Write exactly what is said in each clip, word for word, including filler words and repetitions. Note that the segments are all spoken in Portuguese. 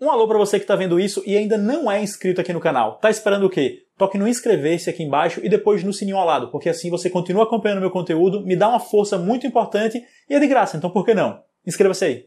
Um alô para você que está vendo isso e ainda não é inscrito aqui no canal. Tá esperando o quê? Toque no inscrever-se aqui embaixo e depois no sininho ao lado, porque assim você continua acompanhando meu conteúdo, me dá uma força muito importante e é de graça, então por que não? Inscreva-se aí!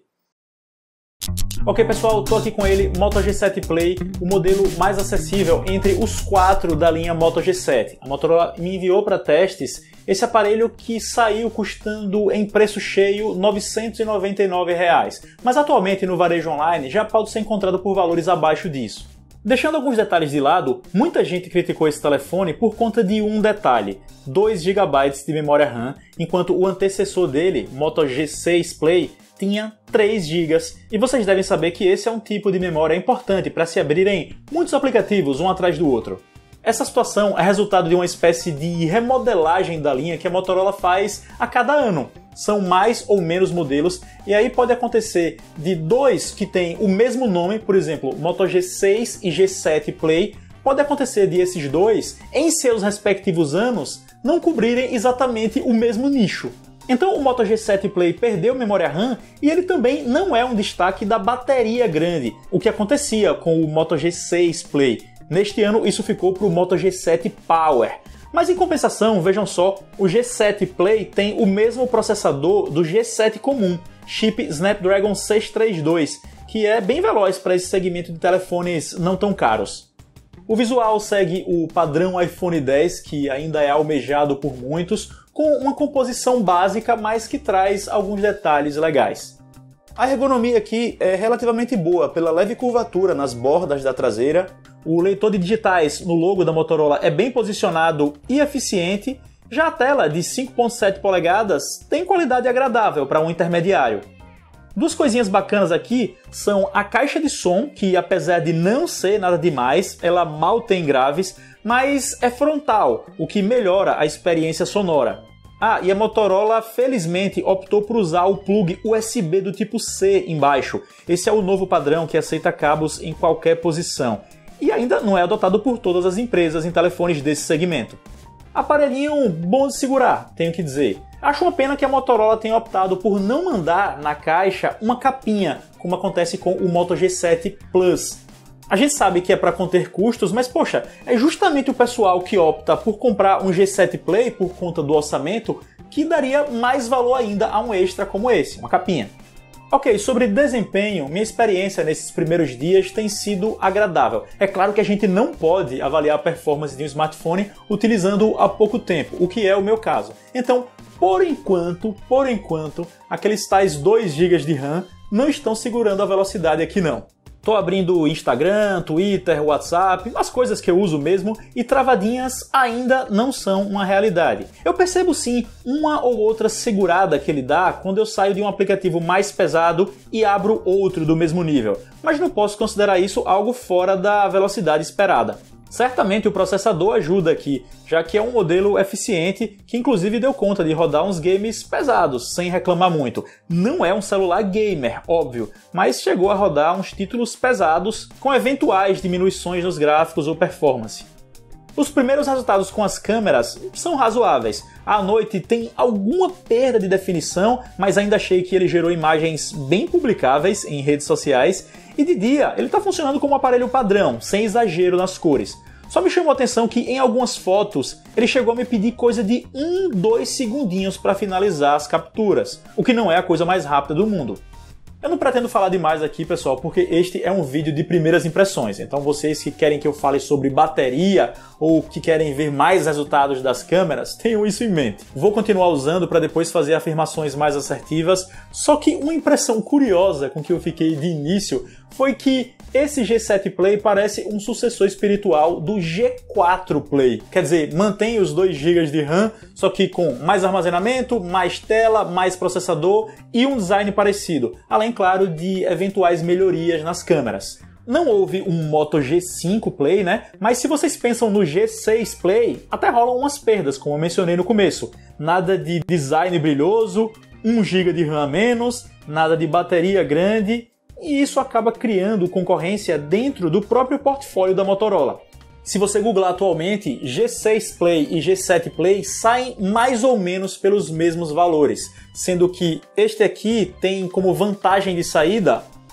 Ok pessoal, tô aqui com ele, Moto G sete Play, o modelo mais acessível entre os quatro da linha Moto G sete. A Motorola me enviou para testes esse aparelho que saiu custando em preço cheio novecentos e noventa e nove reais, mas atualmente no varejo online já pode ser encontrado por valores abaixo disso. Deixando alguns detalhes de lado, muita gente criticou esse telefone por conta de um detalhe, dois gigabytes de memória RAM, enquanto o antecessor dele, Moto G seis Play, tinha três gigas, e vocês devem saber que esse é um tipo de memória importante para se abrirem muitos aplicativos um atrás do outro. Essa situação é resultado de uma espécie de remodelagem da linha que a Motorola faz a cada ano. São mais ou menos modelos, e aí pode acontecer de dois que têm o mesmo nome, por exemplo, Moto G seis e G sete Play, pode acontecer de esses dois, em seus respectivos anos, não cobrirem exatamente o mesmo nicho. Então o Moto G sete Play perdeu memória RAM e ele também não é um destaque da bateria grande, o que acontecia com o Moto G seis Play. Neste ano isso ficou para o Moto G sete Power. Mas em compensação, vejam só, o G sete Play tem o mesmo processador do G sete comum, chip Snapdragon seiscentos e trinta e dois, que é bem veloz para esse segmento de telefones não tão caros. O visual segue o padrão iPhone dez, que ainda é almejado por muitos, com uma composição básica, mas que traz alguns detalhes legais. A ergonomia aqui é relativamente boa, pela leve curvatura nas bordas da traseira, o leitor de digitais no logo da Motorola é bem posicionado e eficiente, já a tela de cinco ponto sete polegadas tem qualidade agradável para um intermediário. Duas coisinhas bacanas aqui são a caixa de som, que apesar de não ser nada demais, ela mal tem graves, mas é frontal, o que melhora a experiência sonora. Ah, e a Motorola felizmente optou por usar o plug U S B do tipo C embaixo. Esse é o novo padrão que aceita cabos em qualquer posição. E ainda não é adotado por todas as empresas em telefones desse segmento. Aparelhinho bom de segurar, tenho que dizer. Acho uma pena que a Motorola tenha optado por não mandar na caixa uma capinha, como acontece com o Moto G sete Plus. A gente sabe que é para conter custos, mas poxa, é justamente o pessoal que opta por comprar um G sete Play por conta do orçamento que daria mais valor ainda a um extra como esse, uma capinha. Ok, sobre desempenho, minha experiência nesses primeiros dias tem sido agradável. É claro que a gente não pode avaliar a performance de um smartphone utilizando há pouco tempo, o que é o meu caso. Então, por enquanto, por enquanto, aqueles tais dois gigas de RAM não estão segurando a velocidade aqui não. Tô abrindo Instagram, Twitter, WhatsApp, as coisas que eu uso mesmo, e travadinhas ainda não são uma realidade. Eu percebo sim uma ou outra segurada que ele dá quando eu saio de um aplicativo mais pesado e abro outro do mesmo nível, mas não posso considerar isso algo fora da velocidade esperada. Certamente o processador ajuda aqui, já que é um modelo eficiente que inclusive deu conta de rodar uns games pesados, sem reclamar muito. Não é um celular gamer, óbvio, mas chegou a rodar uns títulos pesados com eventuais diminuições nos gráficos ou performance. Os primeiros resultados com as câmeras são razoáveis. À noite tem alguma perda de definição, mas ainda achei que ele gerou imagens bem publicáveis em redes sociais. E de dia ele está funcionando como um aparelho padrão, sem exagero nas cores. Só me chamou a atenção que em algumas fotos ele chegou a me pedir coisa de um, dois segundinhos para finalizar as capturas, o que não é a coisa mais rápida do mundo. Eu não pretendo falar demais aqui, pessoal, porque este é um vídeo de primeiras impressões. Então vocês que querem que eu fale sobre bateria ou que querem ver mais resultados das câmeras, tenham isso em mente. Vou continuar usando para depois fazer afirmações mais assertivas, só que uma impressão curiosa com que eu fiquei de início foi que esse G sete Play parece um sucessor espiritual do G quatro Play. Quer dizer, mantém os dois gigas de RAM, só que com mais armazenamento, mais tela, mais processador e um design parecido, além, claro, de eventuais melhorias nas câmeras. Não houve um Moto G cinco Play, né? Mas se vocês pensam no G seis Play, até rolam umas perdas, como eu mencionei no começo. Nada de design brilhoso, um giga de RAM a menos, nada de bateria grande, e isso acaba criando concorrência dentro do próprio portfólio da Motorola. Se você googlar atualmente, G seis Play e G sete Play saem mais ou menos pelos mesmos valores, sendo que este aqui tem como vantagem de saída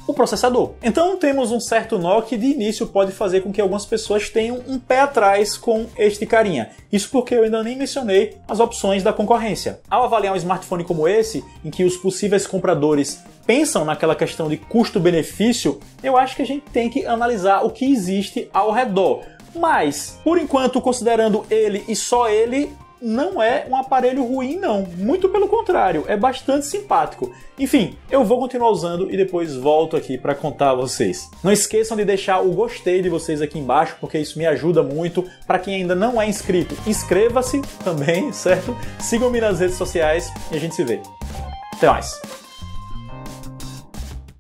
o processador. Então temos um certo nó que de início pode fazer com que algumas pessoas tenham um pé atrás com este carinha. Isso porque eu ainda nem mencionei as opções da concorrência. Ao avaliar um smartphone como esse, em que os possíveis compradores pensam naquela questão de custo-benefício, eu acho que a gente tem que analisar o que existe ao redor. Mas, por enquanto, considerando ele e só ele, não é um aparelho ruim não, muito pelo contrário, é bastante simpático. Enfim, eu vou continuar usando e depois volto aqui para contar a vocês. Não esqueçam de deixar o gostei de vocês aqui embaixo, porque isso me ajuda muito. Para quem ainda não é inscrito, inscreva-se também, certo? Sigam-me nas redes sociais e a gente se vê. Até mais!